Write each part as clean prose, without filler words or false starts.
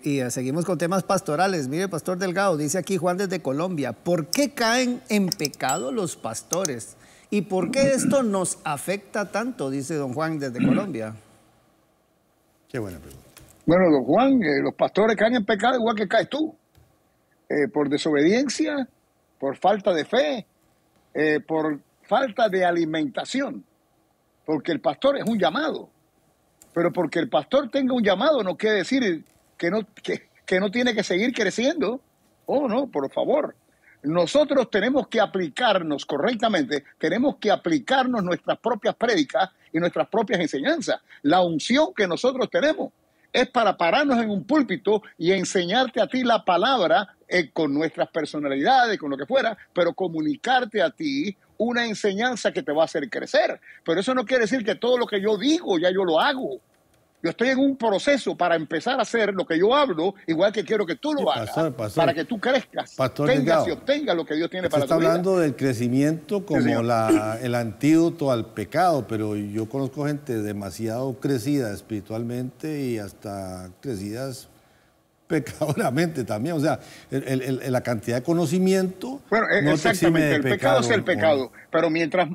Y seguimos con temas pastorales. Mire, Pastor Delgado, dice aquí Juan desde Colombia, ¿por qué caen en pecado los pastores? ¿Y por qué esto nos afecta tanto? Dice don Juan desde Colombia. Qué buena pregunta. Bueno, don Juan, los pastores caen en pecado igual que caes tú. Por desobediencia, por falta de fe, por falta de alimentación. Porque el pastor es un llamado. Pero porque el pastor tenga un llamado no quiere decir que no tiene que seguir creciendo. Oh, no, por favor. Nosotros tenemos que aplicarnos correctamente, tenemos que aplicarnos nuestras propias prédicas y nuestras propias enseñanzas. La unción que nosotros tenemos es para pararnos en un púlpito y enseñarte a ti la palabra con nuestras personalidades, con lo que fuera, pero comunicarte a ti una enseñanza que te va a hacer crecer. Pero eso no quiere decir que todo lo que yo digo ya yo lo hago. Yo estoy en un proceso para empezar a hacer lo que yo hablo, igual que quiero que tú lo hagas, para que tú crezcas, tengas y obtengas lo que Dios tiene para tu vida. Está hablando del crecimiento como el antídoto al pecado, pero yo conozco gente demasiado crecida espiritualmente y hasta crecidas pecadoramente también. O sea, la cantidad de conocimiento... Bueno, no exactamente, el pecado es el pecado, pero mientras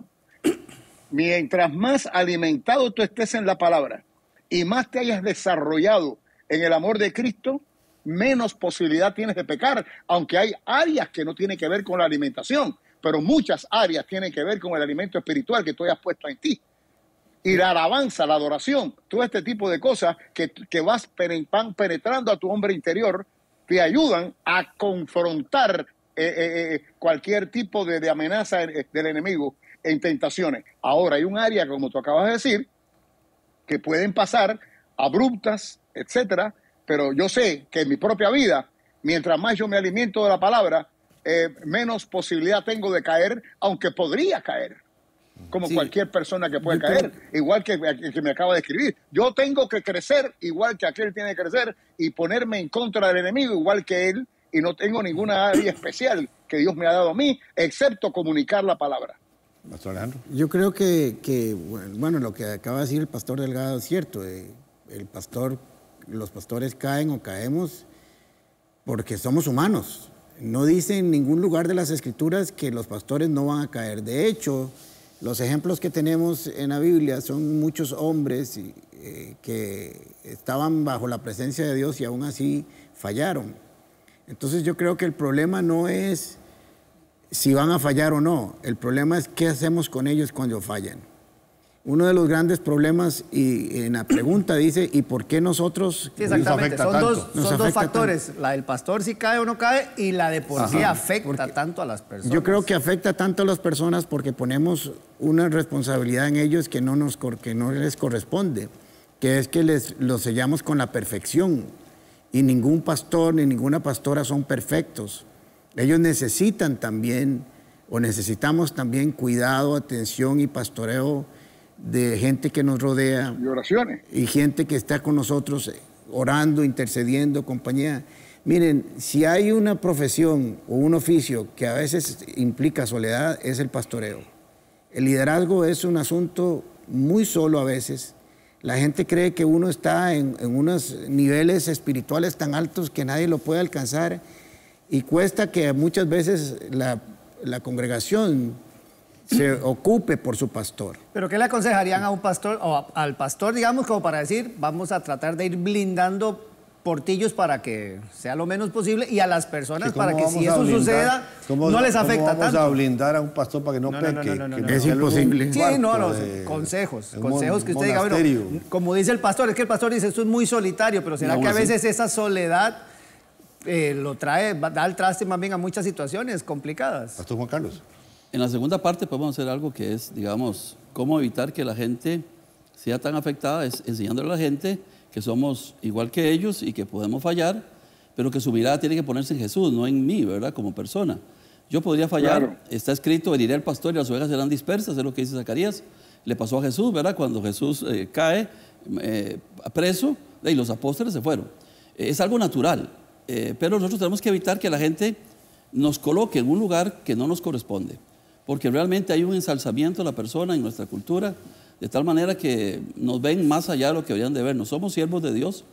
más alimentado tú estés en la palabra, y más te hayas desarrollado en el amor de Cristo, menos posibilidad tienes de pecar, aunque hay áreas que no tienen que ver con la alimentación, pero muchas áreas tienen que ver con el alimento espiritual que tú hayas puesto en ti. Y la alabanza, la adoración, todo este tipo de cosas que vas penetrando a tu hombre interior, te ayudan a confrontar cualquier tipo de amenaza del enemigo en tentaciones. Ahora, hay un área, como tú acabas de decir, que pueden pasar abruptas, etcétera, pero yo sé que en mi propia vida, mientras más yo me alimento de la palabra, menos posibilidad tengo de caer, aunque podría caer, como cualquier persona que puede caer, igual que me acaba de escribir. Yo tengo que crecer igual que aquel tiene que crecer y ponerme en contra del enemigo igual que él, y no tengo ninguna área especial que Dios me ha dado a mí, excepto comunicar la palabra. Pastor Alejandro. Yo creo que bueno, lo que acaba de decir el pastor Delgado es cierto. Los pastores caen o caemos porque somos humanos. No dice en ningún lugar de las Escrituras que los pastores no van a caer. De hecho, los ejemplos que tenemos en la Biblia son muchos hombres que estaban bajo la presencia de Dios y aún así fallaron. Entonces yo creo que el problema no es si van a fallar o no. El problema es qué hacemos con ellos cuando fallan. Uno de los grandes problemas, y en la pregunta dice, ¿y por qué nosotros? Sí, exactamente. Son dos factores. La del pastor si cae o no cae y la de por qué afecta tanto a las personas. Yo creo que afecta tanto a las personas porque ponemos una responsabilidad en ellos que no les corresponde, que es que los sellamos con la perfección. Y ningún pastor ni ninguna pastora son perfectos. Ellos necesitan también, o necesitamos también cuidado, atención y pastoreo de gente que nos rodea. Y oraciones. Y gente que está con nosotros orando, intercediendo, compañía. Miren, si hay una profesión o un oficio que a veces implica soledad, es el pastoreo. El liderazgo es un asunto muy solo a veces. La gente cree que uno está en unos niveles espirituales tan altos que nadie lo puede alcanzar. Y cuesta que muchas veces la congregación se ocupe por su pastor. ¿Pero qué le aconsejarían a un pastor, o al pastor, digamos, como para decir, vamos a tratar de ir blindando portillos para que sea lo menos posible, y a las personas para que si eso suceda, no les afecta tanto? ¿Cómo vamos a blindar a un pastor para que no peque? Es imposible. Sí, consejos que usted diga, bueno, como dice el pastor, es que el pastor dice, esto es muy solitario, pero ¿será que a veces esa soledad da el traste más bien a muchas situaciones complicadas? Pastor Juan Carlos. En la segunda parte podemos hacer algo que es, digamos, cómo evitar que la gente sea tan afectada, es enseñándole a la gente que somos igual que ellos y que podemos fallar, pero que su mirada tiene que ponerse en Jesús, no en mí, ¿verdad? Como persona. Yo podría fallar, claro. Está escrito, heriré al pastor y las ovejas serán dispersas, es lo que dice Zacarías. Le pasó a Jesús, ¿verdad? Cuando Jesús cae preso, y los apóstoles se fueron. Es algo natural, pero nosotros tenemos que evitar que la gente nos coloque en un lugar que no nos corresponde, porque realmente hay un ensalzamiento de la persona en nuestra cultura, de tal manera que nos ven más allá de lo que deberían de vernos. Somos siervos de Dios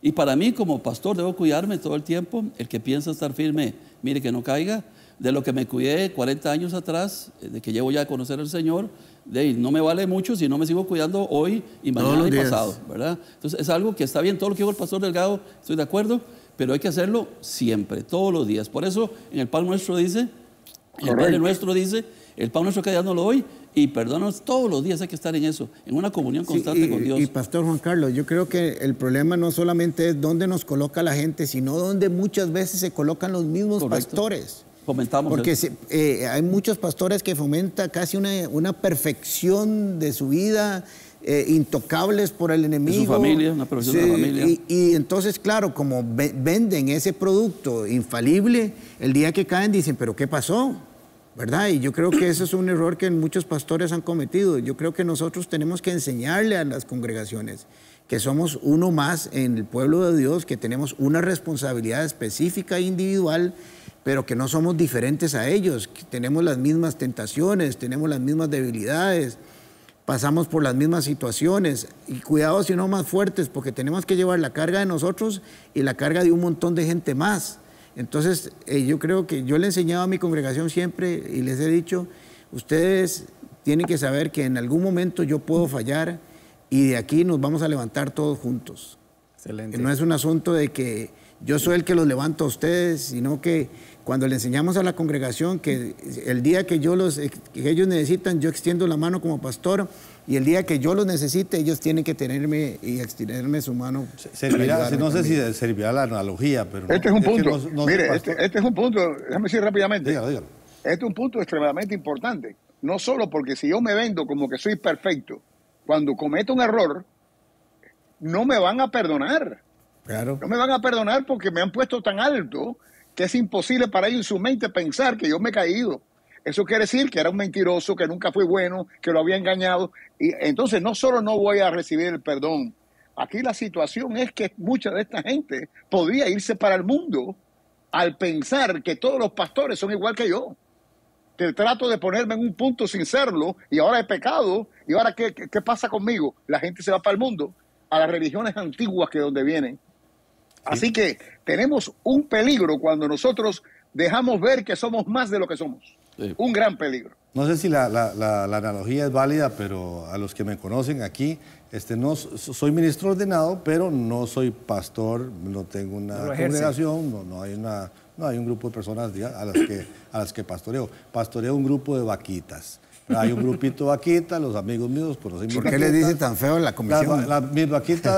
Y para mí, como pastor, debo cuidarme todo el tiempo. El que piensa estar firme, mire que no caiga. De lo que me cuidé 40 años atrás, de que llevo ya a conocer al Señor, no me vale mucho si no me sigo cuidando hoy y mañana y pasado, ¿verdad? Entonces es algo que está bien, todo lo que dijo el pastor Delgado, estoy de acuerdo, pero hay que hacerlo siempre, todos los días. Por eso en el pan nuestro dice, el Padre nuestro dice, el pan nuestro cada día nos lo doy, y perdónanos todos los días, hay que estar en eso, en una comunión constante con Dios. Y pastor Juan Carlos, yo creo que el problema no solamente es dónde nos coloca la gente, sino dónde muchas veces se colocan los mismos pastores. Fomentamos porque hay muchos pastores que fomentan casi una perfección de su vida, intocables por el enemigo. De su familia, una perfección de la familia. Y entonces, claro, como venden ese producto infalible, el día que caen dicen, ¿pero qué pasó? ¿Verdad? Y yo creo que eso es un error que muchos pastores han cometido. Yo creo que nosotros tenemos que enseñarle a las congregaciones que somos uno más en el pueblo de Dios, que tenemos una responsabilidad específica e individual, pero que no somos diferentes a ellos, que tenemos las mismas tentaciones, tenemos las mismas debilidades, pasamos por las mismas situaciones, y cuidado si no más fuertes, porque tenemos que llevar la carga de nosotros y la carga de un montón de gente más. Entonces, yo creo que yo le he enseñado a mi congregación siempre y les he dicho, ustedes tienen que saber que en algún momento yo puedo fallar y de aquí nos vamos a levantar todos juntos. Excelente. No es un asunto de que yo soy el que los levanto a ustedes, sino que cuando le enseñamos a la congregación que el día que ellos necesitan, yo extiendo la mano como pastor, y el día que yo los necesite, ellos tienen que tenerme y extenderme su mano. No sé si servirá la analogía, pero... Este es un punto. Mire, este es un punto, déjame decir rápidamente. Dígalo. Este es un punto extremadamente importante. No solo porque si yo me vendo como que soy perfecto, cuando cometo un error, no me van a perdonar. Claro. No me van a perdonar porque me han puesto tan alto que es imposible para ellos en su mente pensar que yo me he caído. Eso quiere decir que era un mentiroso, que nunca fue bueno, que lo había engañado. Y entonces no solo no voy a recibir el perdón, aquí la situación es que mucha de esta gente podría irse para el mundo al pensar que todos los pastores son igual que yo. Que trato de ponerme en un punto sin serlo y ahora he pecado y ahora ¿qué pasa conmigo? La gente se va para el mundo, a las religiones antiguas que donde vienen. Así que tenemos un peligro cuando nosotros dejamos ver que somos más de lo que somos. Sí. Un gran peligro. No sé si la analogía es válida, pero a los que me conocen aquí, no soy ministro ordenado, pero no soy pastor, no tengo una congregación, no hay un grupo de personas a las que pastoreo. Pastoreo un grupo de vaquitas. Hay un grupito de vaquitas, los amigos míos conocen mis vaquitas. ¿Por qué les dice tan feo la comisión? Mis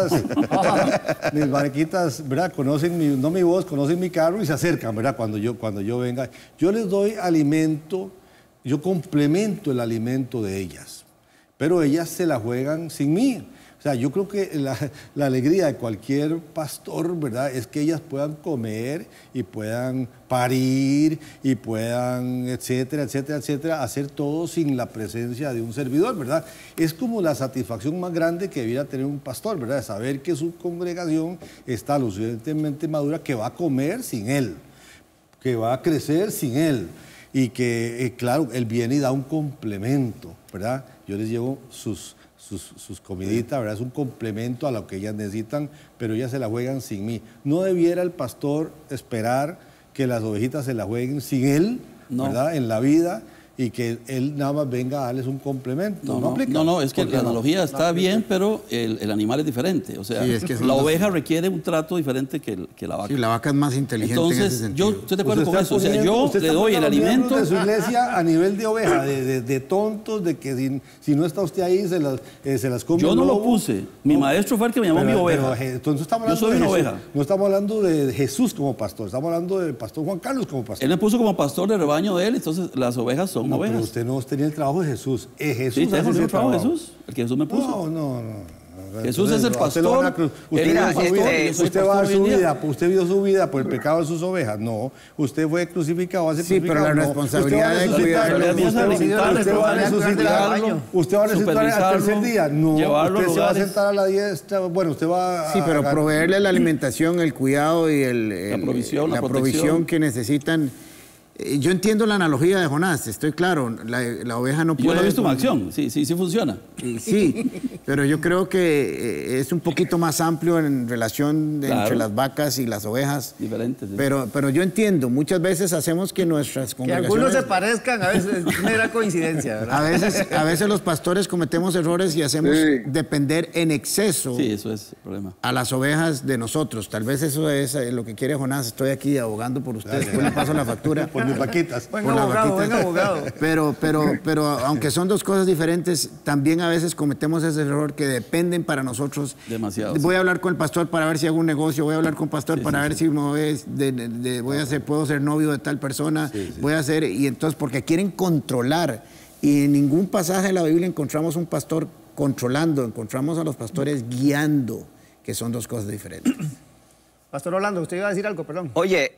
vaquitas, ¿verdad? Conocen no mi voz, conocen mi carro y se acercan, ¿verdad? Cuando yo venga. Yo les doy alimento, yo complemento el alimento de ellas, pero ellas se la juegan sin mí. O sea, yo creo que la alegría de cualquier pastor, ¿verdad?, es que ellas puedan comer y puedan parir y puedan, etcétera, etcétera, etcétera, hacer todo sin la presencia de un servidor, ¿verdad? Es como la satisfacción más grande que debiera tener un pastor, ¿verdad?, saber que su congregación está lo suficientemente madura que va a comer sin él, que va a crecer sin él y que, claro, él viene y da un complemento, ¿verdad? Yo les llevo sus comiditas, ¿verdad? Es un complemento a lo que ellas necesitan, pero ellas se la juegan sin mí. No debiera el pastor esperar que las ovejitas se la jueguen sin él, ¿verdad? En la vida, y que él nada más venga a darles un complemento. No, es que la analogía está bien, pero el animal es diferente. O sea, sí, es que la oveja requiere un trato diferente que la vaca. Sí, la vaca es más inteligente. Entonces, en ese sentido. Yo estoy de acuerdo con eso. O sea, yo le doy el alimento. De su iglesia a nivel de oveja, de tontos, de que si no está usted ahí, se las come. Yo no lo puse. Mi maestro fue el que me llamó mi oveja. Entonces estamos hablando yo soy una oveja. No estamos hablando de Jesús como pastor, estamos hablando del pastor Juan Carlos como pastor. Él me puso como pastor de rebaño de él, entonces las ovejas son ovejas. Pero usted no tenía el trabajo de Jesús. Jesús sí, tengo el trabajo de Jesús, el que Jesús me puso. No. Jesús es el pastor. Usted va a dar su vida, usted dio su vida por el pecado de sus ovejas. No, usted fue crucificado, va a ser crucificado. Sí, pero la responsabilidad de cuidarlo. Usted va a resucitar al tercer día. No, usted se va a sentar a la diestra. Bueno, usted va a... Sí, pero proveerle la alimentación, el cuidado y la provisión que necesitan. Yo entiendo la analogía de Jonás, estoy claro, la oveja no puede... Yo lo he visto en acción, sí funciona. Sí, pero yo creo que es un poquito más amplio en relación entre las vacas y las ovejas. Diferentes. Sí. Pero yo entiendo, muchas veces hacemos que nuestras congregaciones... Que algunos se parezcan, a veces es mera coincidencia, ¿verdad? A veces los pastores cometemos errores y hacemos depender en exceso eso es el problema. A las ovejas de nosotros. Tal vez eso es lo que quiere Jonás. Estoy aquí abogando por ustedes, después le paso la factura. Por mis vaquitas. Buen abogado. Pero aunque son dos cosas diferentes, también a veces cometemos ese error que dependen para nosotros. Demasiado. Voy a hablar con el pastor para ver si hago un negocio, voy a hablar con el pastor para ver si puedo ser novio de tal persona, y entonces porque quieren controlar. Y en ningún pasaje de la Biblia encontramos un pastor controlando, encontramos a los pastores guiando, que son dos cosas diferentes. Pastor Orlando, usted iba a decir algo, perdón. Oye,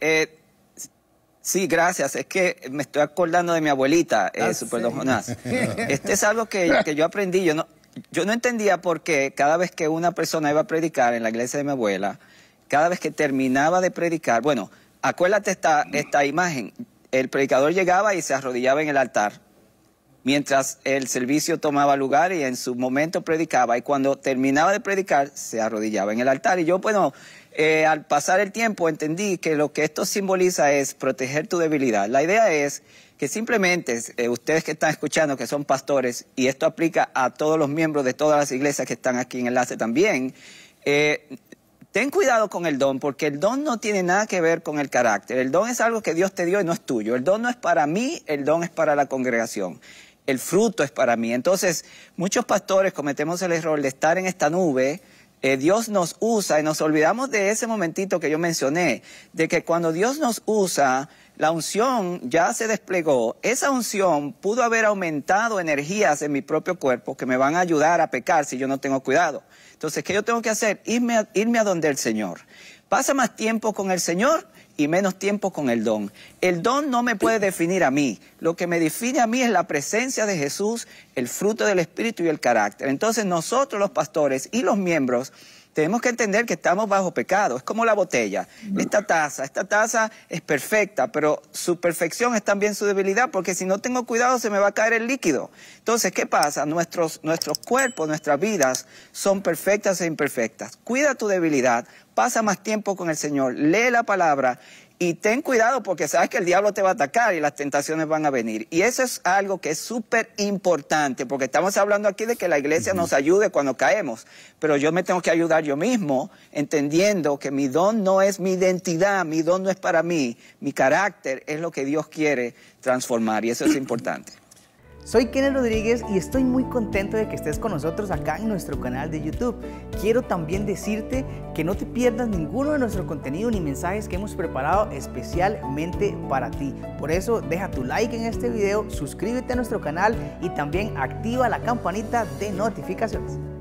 sí, gracias. Es que me estoy acordando de mi abuelita, Super Don Jonás. Este es algo que yo aprendí. Yo no entendía por qué cada vez que una persona iba a predicar en la iglesia de mi abuela, cada vez que terminaba de predicar, bueno, acuérdate esta imagen. El predicador llegaba y se arrodillaba en el altar mientras el servicio tomaba lugar y en su momento predicaba. Y cuando terminaba de predicar, se arrodillaba en el altar. Y yo, bueno... al pasar el tiempo entendí que lo que esto simboliza es proteger tu debilidad. La idea es que simplemente ustedes que están escuchando, que son pastores, y esto aplica a todos los miembros de todas las iglesias que están aquí en Enlace también, ten cuidado con el don, porque el don no tiene nada que ver con el carácter. El don es algo que Dios te dio y no es tuyo. El don no es para mí, el don es para la congregación. El fruto es para mí. Entonces, muchos pastores cometemos el error de estar en esta nube. Dios nos usa y nos olvidamos de ese momentito que yo mencioné, de que cuando Dios nos usa, la unción ya se desplegó. Esa unción pudo haber aumentado energías en mi propio cuerpo que me van a ayudar a pecar si yo no tengo cuidado. Entonces, ¿qué yo tengo que hacer? Irme a donde el Señor. Pasa más tiempo con el Señor y menos tiempo con el don. El don no me puede definir a mí. Lo que me define a mí es la presencia de Jesús, el fruto del Espíritu y el carácter. Entonces nosotros los pastores y los miembros tenemos que entender que estamos bajo pecado. Es como la botella. Esta taza es perfecta, pero su perfección es también su debilidad, porque si no tengo cuidado se me va a caer el líquido. Entonces, ¿qué pasa? Nuestros cuerpos, nuestras vidas son perfectas e imperfectas. Cuida tu debilidad, pasa más tiempo con el Señor, lee la palabra y ten cuidado porque sabes que el diablo te va a atacar y las tentaciones van a venir. Y eso es algo que es súper importante, porque estamos hablando aquí de que la iglesia nos ayude cuando caemos, pero yo me tengo que ayudar yo mismo, entendiendo que mi don no es mi identidad, mi don no es para mí, mi carácter es lo que Dios quiere transformar y eso es importante. Soy Kenneth Rodríguez y estoy muy contento de que estés con nosotros acá en nuestro canal de YouTube. Quiero también decirte que no te pierdas ninguno de nuestro contenido ni mensajes que hemos preparado especialmente para ti. Por eso deja tu like en este video, suscríbete a nuestro canal y también activa la campanita de notificaciones.